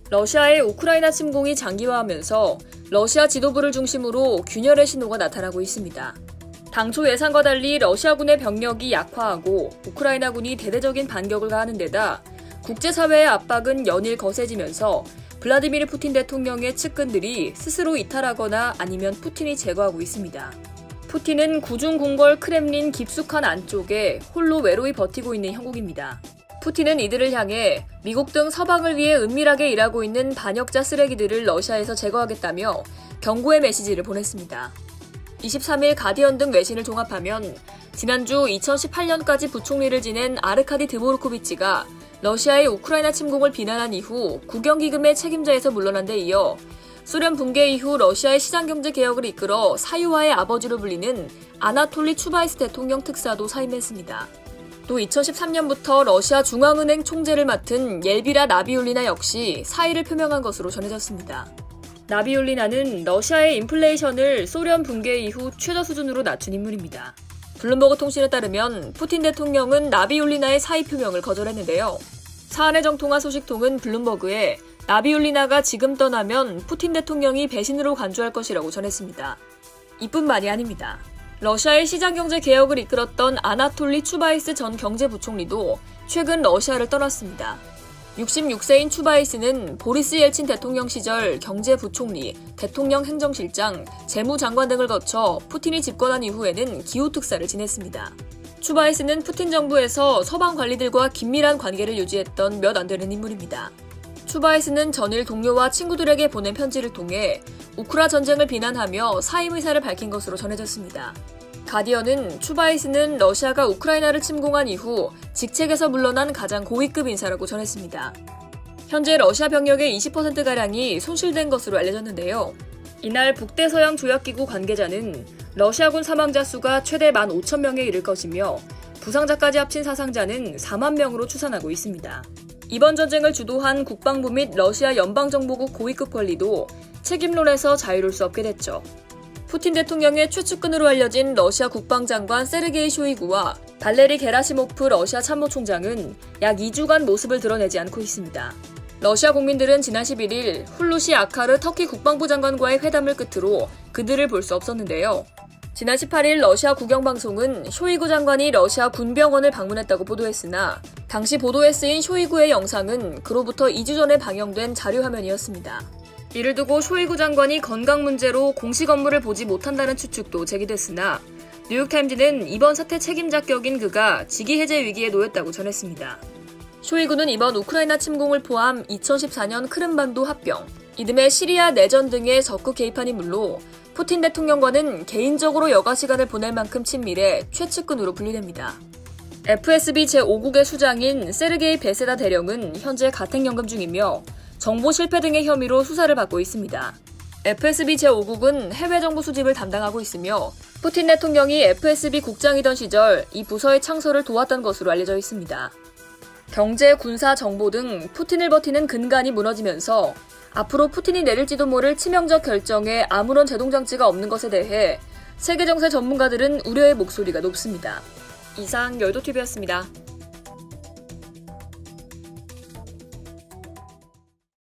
러시아의 우크라이나 침공이 장기화하면서 러시아 지도부를 중심으로 균열의 신호가 나타나고 있습니다. 당초 예상과 달리 러시아군의 병력이 약화하고 우크라이나군이 대대적인 반격을 가하는 데다 국제사회의 압박은 연일 거세지면서 블라디미르 푸틴 대통령의 측근들이 스스로 이탈하거나 아니면 푸틴이 제거하고 있습니다. 푸틴은 구중궁궐 크렘린 깊숙한 안쪽에 홀로 외로이 버티고 있는 형국입니다. 푸틴은 이들을 향해 미국 등 서방을 위해 은밀하게 일하고 있는 반역자 쓰레기들을 러시아에서 제거하겠다며 경고의 메시지를 보냈습니다. 23일 가디언 등 외신을 종합하면 지난주 2018년까지 부총리를 지낸 아르카디 드보르코비치가 러시아의 우크라이나 침공을 비난한 이후 국영기금의 책임자에서 물러난 데 이어 소련 붕괴 이후 러시아의 시장경제 개혁을 이끌어 사유화의 아버지로 불리는 아나톨리 추바이스 대통령 특사도 사임했습니다. 또 2013년부터 러시아 중앙은행 총재를 맡은 옐비라 나비울리나 역시 사의를 표명한 것으로 전해졌습니다. 나비울리나는 러시아의 인플레이션을 소련 붕괴 이후 최저 수준으로 낮춘 인물입니다. 블룸버그 통신에 따르면 푸틴 대통령은 나비울리나의 사의 표명을 거절했는데요. 사안의 정통화 소식통은 블룸버그에 나비울리나가 지금 떠나면 푸틴 대통령이 배신으로 간주할 것이라고 전했습니다. 이뿐만이 아닙니다. 러시아의 시장경제 개혁을 이끌었던 아나톨리 추바이스 전 경제부총리도 최근 러시아를 떠났습니다. 66세인 추바이스는 보리스 옐친 대통령 시절 경제부총리, 대통령 행정실장, 재무장관 등을 거쳐 푸틴이 집권한 이후에는 기후특사를 지냈습니다. 추바이스는 푸틴 정부에서 서방 관리들과 긴밀한 관계를 유지했던 몇 안 되는 인물입니다. 추바이스는 전일 동료와 친구들에게 보낸 편지를 통해 우크라 전쟁을 비난하며 사임 의사를 밝힌 것으로 전해졌습니다. 가디언은 추바이스는 러시아가 우크라이나를 침공한 이후 직책에서 물러난 가장 고위급 인사라고 전했습니다. 현재 러시아 병력의 20%가량이 손실된 것으로 알려졌는데요. 이날 북대서양 조약기구 관계자는 러시아군 사망자 수가 최대 15,000명에 이를 것이며 부상자까지 합친 사상자는 4만 명으로 추산하고 있습니다. 이번 전쟁을 주도한 국방부 및 러시아 연방정보국 고위급 관리도 책임론에서 자유로울 수 없게 됐죠. 푸틴 대통령의 최측근으로 알려진 러시아 국방장관 세르게이 쇼이구와 발레리 게라시모프 러시아 참모총장은 약 2주간 모습을 드러내지 않고 있습니다. 러시아 국민들은 지난 11일 훌루시 아카르 터키 국방부 장관과의 회담을 끝으로 그들을 볼 수 없었는데요. 지난 18일 러시아 국영방송은 쇼이구 장관이 러시아 군병원을 방문했다고 보도했으나 당시 보도에 쓰인 쇼이구의 영상은 그로부터 2주 전에 방영된 자료화면이었습니다. 이를 두고 쇼이구 장관이 건강 문제로 공식 업무를 보지 못한다는 추측도 제기됐으나 뉴욕타임즈는 이번 사태 책임자 격인 그가 직위 해제 위기에 놓였다고 전했습니다. 쇼이구는 이번 우크라이나 침공을 포함 2014년 크림반도 합병, 이듬해 시리아 내전 등에 적극 개입한 인물로 푸틴 대통령과는 개인적으로 여가 시간을 보낼 만큼 친밀해 최측근으로 분류됩니다. FSB 제5국의 수장인 세르게이 베세다 대령은 현재 가택연금 중이며 정보 실패 등의 혐의로 수사를 받고 있습니다. FSB 제5국은 해외 정보 수집을 담당하고 있으며 푸틴 대통령이 FSB 국장이던 시절 이 부서의 창설을 도왔던 것으로 알려져 있습니다. 경제, 군사, 정보 등 푸틴을 버티는 근간이 무너지면서 앞으로 푸틴이 내릴지도 모를 치명적 결정에 아무런 제동장치가 없는 것에 대해 세계 정세 전문가들은 우려의 목소리가 높습니다. 이상 열도TV였습니다.